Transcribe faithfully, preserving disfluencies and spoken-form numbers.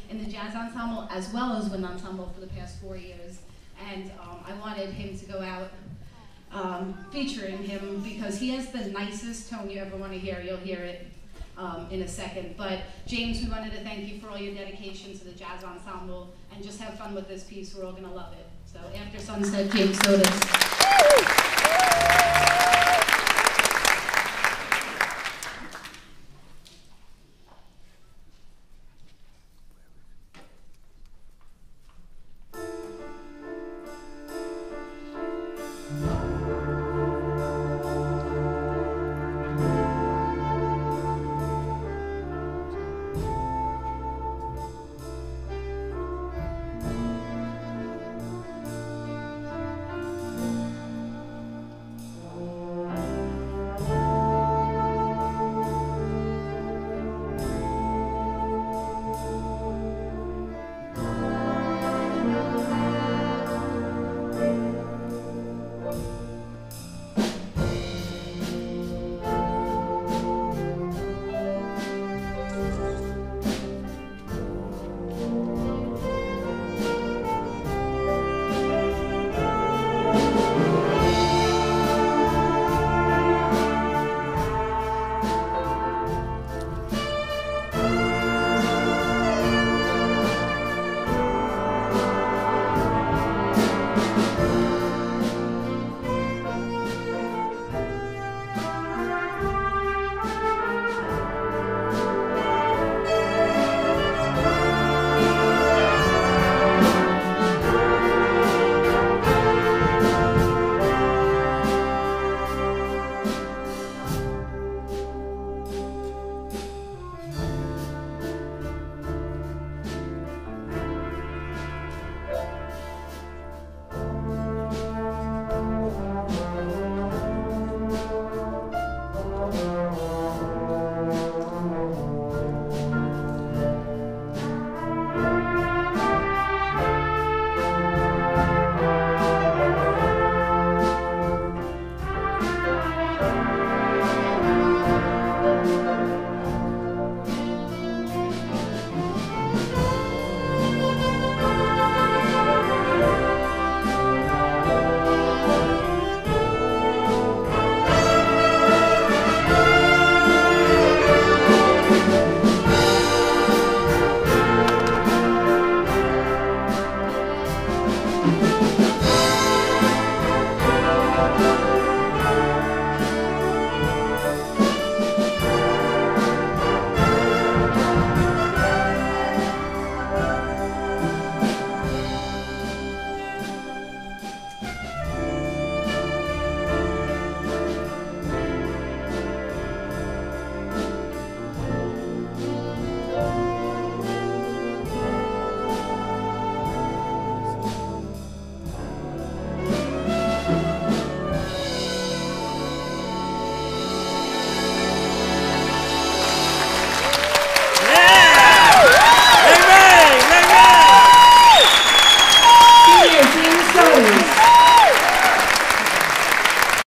in the jazz ensemble as well as wind ensemble for the past four years. And um, I wanted him to go out um, featuring him because he has the nicest tone you ever want to hear. You'll hear it um, in a second. But James, we wanted to thank you for all your dedication to the jazz ensemble and just have fun with this piece. We're all going to love it. So after Sunset, James Sotis.